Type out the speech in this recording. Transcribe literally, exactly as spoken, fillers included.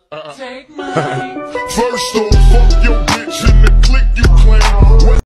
Take mine. First off, fuck your bitch in the